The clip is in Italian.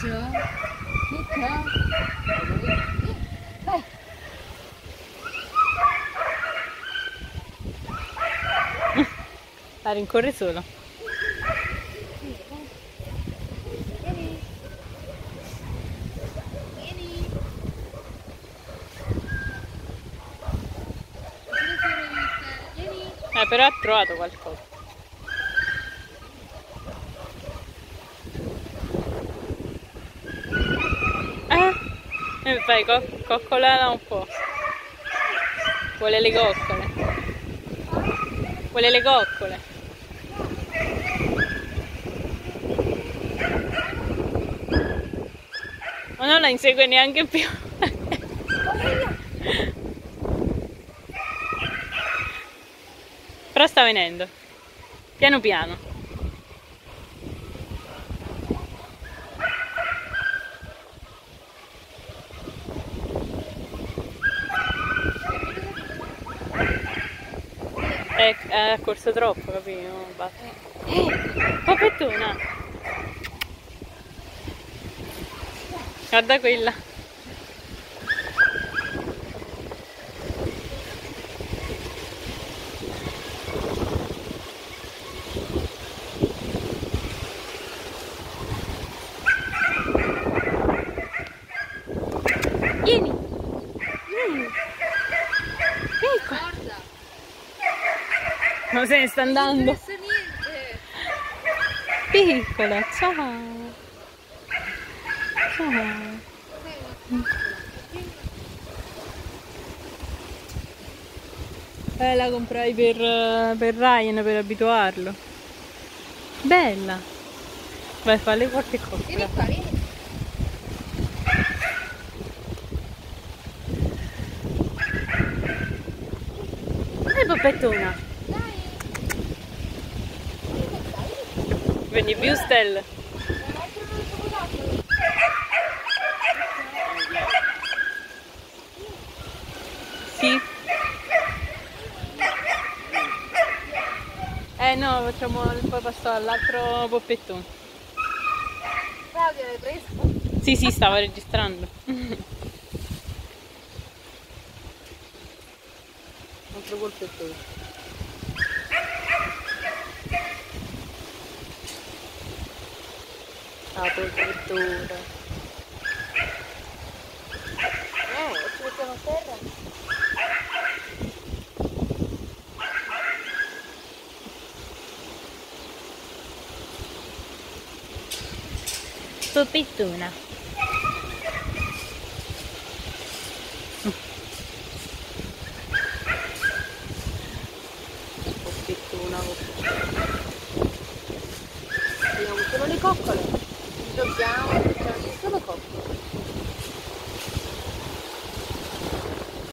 Ciccio? Vai! La rincorre solo. Vieni! Vieni! Vieni! Però ha trovato qualcosa. Fai coccolala un po'. Vuole le coccole. Vuole le coccole. Ma non la insegue neanche più. Però sta venendo. Piano piano. Ha corso troppo, capito? Papettona! Guarda quella! Vieni! Vieni! Vieni qua! Non se ne sta andando! Non interessa niente! Piccola, ciao! Ciao! La comprai per Ryan, per abituarlo. Bella! Vai, falle qualche cosa. Vieni qua, vieni! Papettona! Quindi più stelle. Sì. No, facciamo poi passo all'altro poppettone. Claudia, l'hai preso? Sì, sì, stavo registrando. Altro polpettone. La polpettura. Ci mettiamo a terra? Polpettona. Polpettona. Vediamo solo le coccole. Giochiamo.